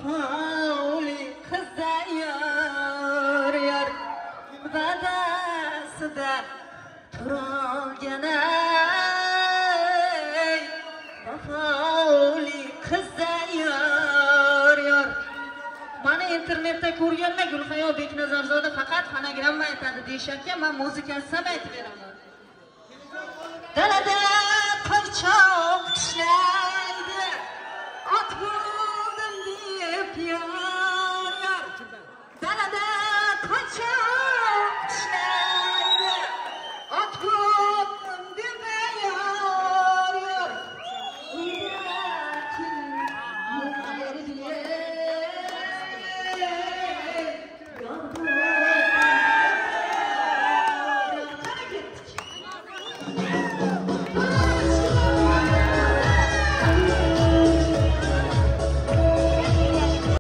vafoli qizda yor yor vadasida turolgan ey vafoli qizda yor yor. Mana internetda ko'rganman Gulhayo Beknazarzoda faqat fonogramma aytadi deyishapti, men muzikasini aytib beraman. Dalada qo'ychoq tishlaydi, ot bo'ldim deb yor. Dalada qo'ychoq tishlaydi, ot bo'ldim deb yor. Yuraki